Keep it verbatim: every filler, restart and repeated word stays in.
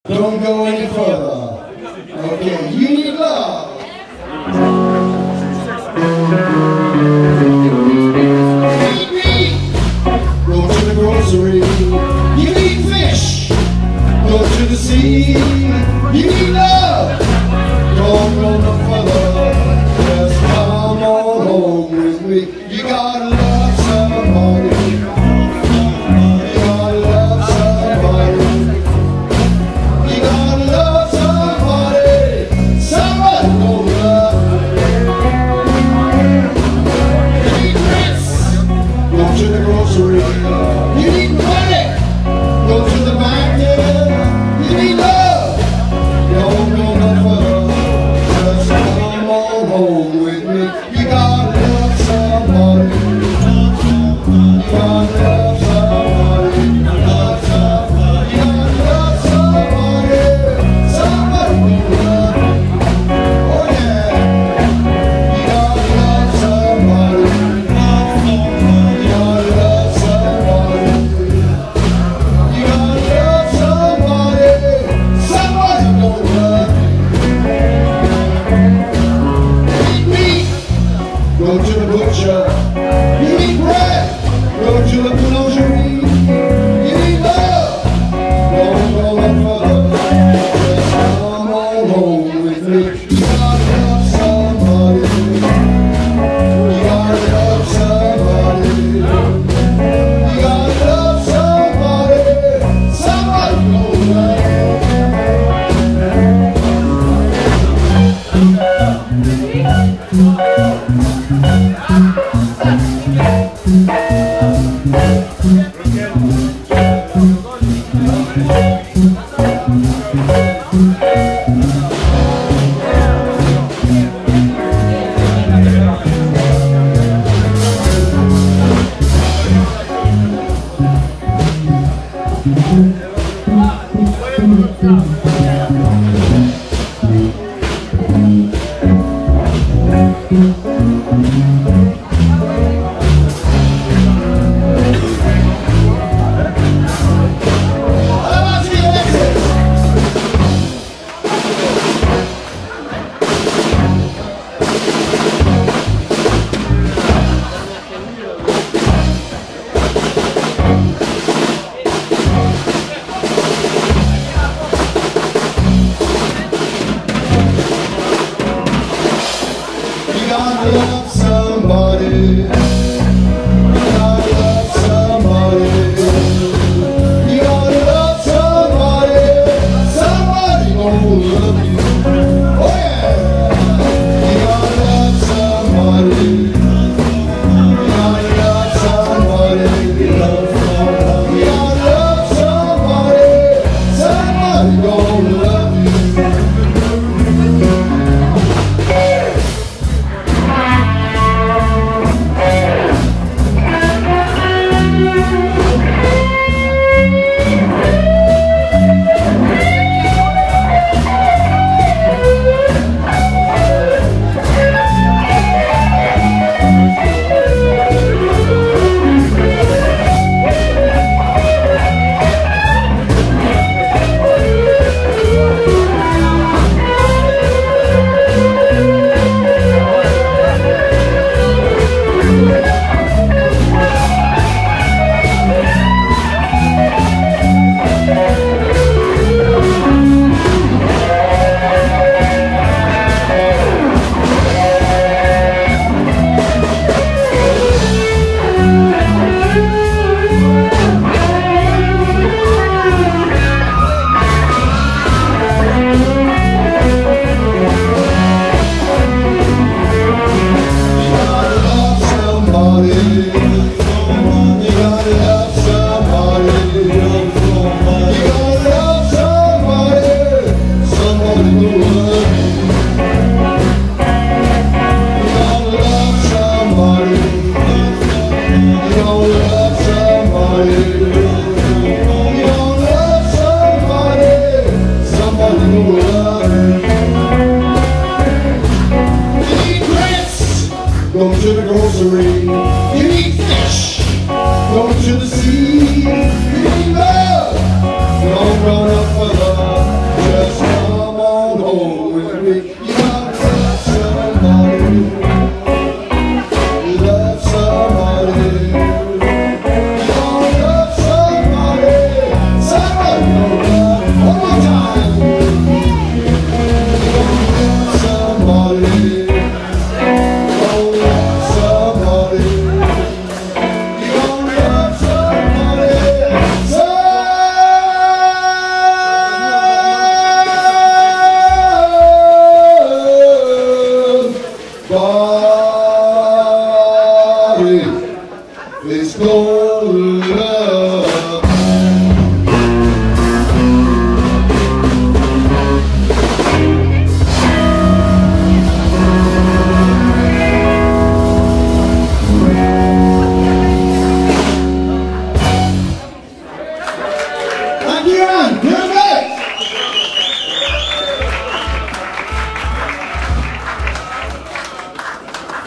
Don't go any further. Okay, you need love. You need meat. Go to the grocery. You need fish. Go to the sea. You need love. Don't go no further. Just come on home with me. You gotta love somebody. You need money. Go to the bank, yeah. You need love. Don't go no further. Just come on home with me. You gotta love somebody. You gotta love somebody. Love somebody. You gotta love somebody. Somebody will love you. Oh yeah. You gotta love somebody. You gotta love somebody. You gotta love somebody. Somebody gonna love you. Eat meat. Go to the butcher. You need bread. Go to the boulangerie. You need love. Don't go no further. Just come on home with me. You gotta love somebody. You gotta love somebody. You gotta love somebody. Somebody gonna love You gotta love somebody.